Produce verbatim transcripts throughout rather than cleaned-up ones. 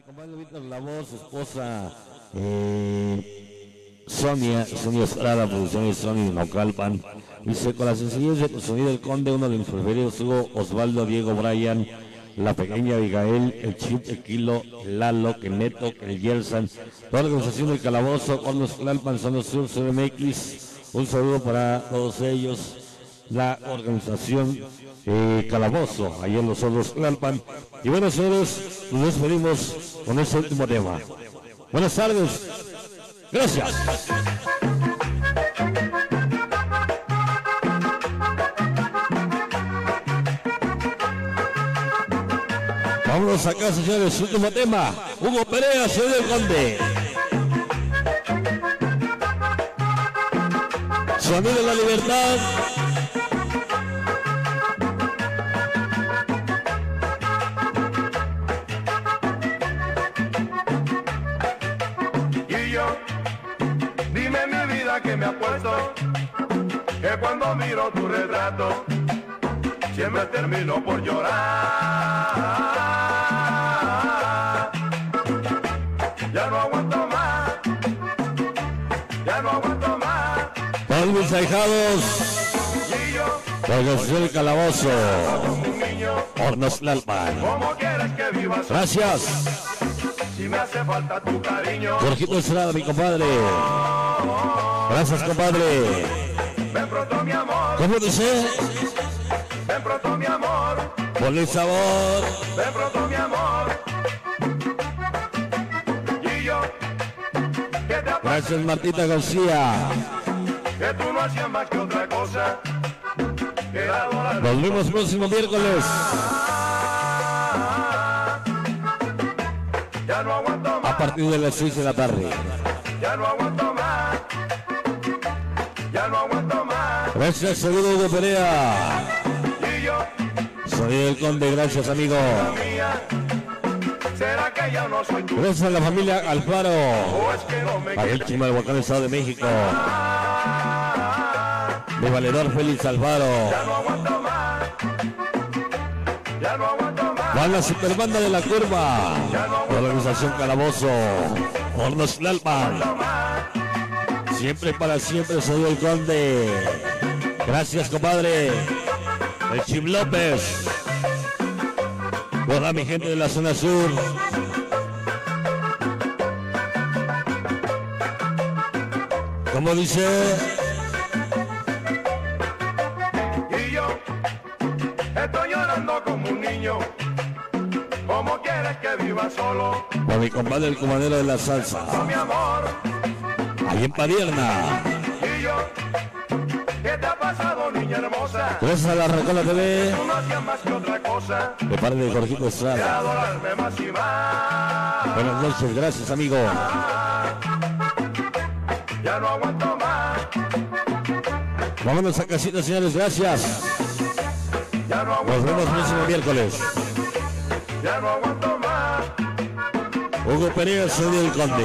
compadre Víctor Labor, su esposa eh, Sonia, Sonia Estrada, producciones Sony Naucalpan. Dice, con la sencillez de tu sonido del Conde, uno de mis preferidos, Hugo, Osvaldo, Diego, Brian, la pequeña Abigail, el Chip, el Kilo, Lalo, el Neto, el Yersan, toda la organización del Calabozo, Hornos Tlalpan, Zonos Sur, C M X, un saludo para todos ellos, la organización eh, Calabozo, ahí en los Hornos Tlalpan. Y bueno, señores, nos despedimos con este último tema. Buenas tardes, gracias. Vámonos acá, señores, último tema. Hugo Perea, señor del Conde. Sonido de la Libertad. Y yo, dime mi vida que me apuesto, que cuando miro tu retrato, siempre termino por llorar. Ya no aguanto más, ya no aguanto más. Con mis ahijados, Y yo, la organización del Calabozo, como un niño, Hornos Tlalpan. ¿cómo quieres que viva? Gracias. Si me hace falta tu cariño, Jorgito Estrada, mi compadre. Gracias, compadre. ven pronto mi amor, ¿Cómo dice? ven pronto mi amor, Por el sabor. ven pronto mi amor. Y yo, que te apague, Gracias, Martita García. que tú no hacías más que otra cosa que adorar. Nos vemos el próximo miércoles. Ya no aguanto más, A partir de las seis de la tarde. ya no aguanto más, ya no aguanto más. Gracias, seguro Hugo Perea. Y yo, Soy el Conde, gracias, amigo. mía, ¿será que ya no soy tú? Gracias a la familia Alfaro. ¿O es que no me Para el Chima del Volcán, Estado de México. Mi valedor Félix Alfaro. Ya no aguanto más, ya no aguanto más. Van la superbanda de la curva. La organización Calabozo. Hornos Tlalpan. Siempre para siempre soy el Conde. Gracias, compadre. El Chim López. Toda mi gente de la zona sur. Como dice, Y yo estoy llorando como un niño. ¿Cómo quieres que viva solo? por mi compadre el comandero de la salsa. Con mi amor. Ahí en Padierna. Y yo, ¿qué te ha pasado, niña hermosa? Gracias a la Recola T V. Tú no hacías más que otra cosa De parte de Jorgito que Estrada. adorarme más y más. Buenas noches, gracias, amigo. Ya no aguanto más, Vámonos a casita, señores, gracias. ya no Nos aguanto vemos el próximo más, miércoles. ya no aguanto más. Hugo Perea, soy el Conde.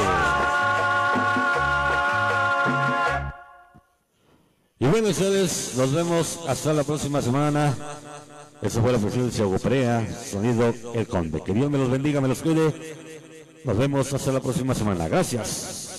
Y bueno, señores, nos vemos hasta la próxima semana. Eso fue la presidencia de Hugo Perea, sonido El Conde. Que Dios me los bendiga, me los cuide. Nos vemos hasta la próxima semana. Gracias.